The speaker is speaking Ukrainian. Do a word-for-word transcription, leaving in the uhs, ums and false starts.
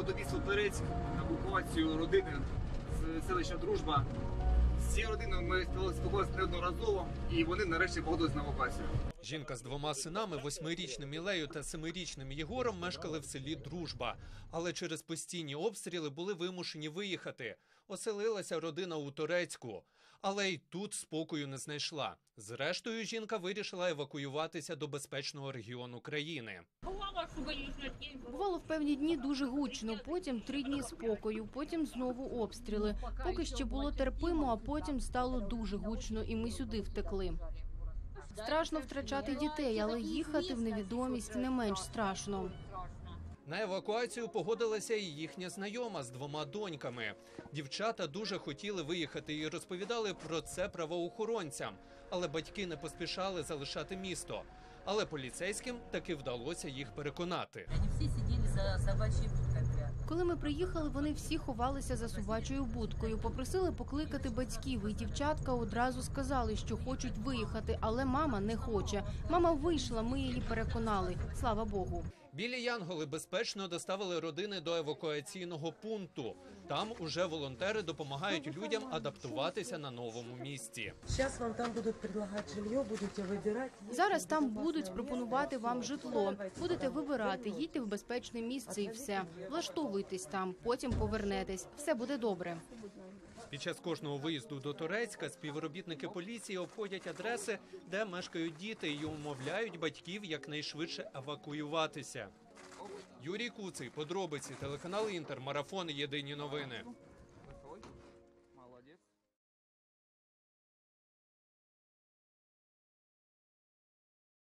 до міста Торецьк на евакуацію родини з селища Дружба. З цією родиною ми спілкувалися неодноразово, і вони нарешті погодились на евакуацію. Жінка з двома синами, восьмирічним Ілею та семирічним Єгором, мешкали в селі Дружба. Але через постійні обстріли були вимушені виїхати. Оселилася родина у Торецьку. Але й тут спокою не знайшла. Зрештою, жінка вирішила евакуюватися до безпечного регіону країни. Бувало в певні дні дуже гучно, потім три дні спокою, потім знову обстріли. Поки ще було терпимо, а потім стало дуже гучно, і ми сюди втекли. Страшно втрачати дітей, але їхати в невідомість не менш страшно. На евакуацію погодилася і їхня знайома з двома доньками. Дівчата дуже хотіли виїхати і розповідали про це правоохоронцям. Але батьки не поспішали залишати місто. Але поліцейським таки вдалося їх переконати. Вони всі сиділи за собачою будкою. Коли ми приїхали, вони всі ховалися за собачою будкою. Попросили покликати батьків, і дівчатка одразу сказали, що хочуть виїхати, але мама не хоче. Мама вийшла, ми її переконали. Слава Богу. Білі янголи безпечно доставили родини до евакуаційного пункту. Там уже волонтери допомагають людям адаптуватися на новому місці. Зараз вам там будуть пропонувати житло, будете вибирати. Зараз там будуть пропонувати вам житло. Будете вибирати, їдьте в безпечне місце і все. Влаштовуйтесь там, потім повернетесь. Все буде добре. Під час кожного виїзду до Торецька співробітники поліції обходять адреси, де мешкають діти, і умовляють батьків якнайшвидше евакуюватися. Юрій Куций, подробиці, телеканал Інтер, марафон «Єдині новини».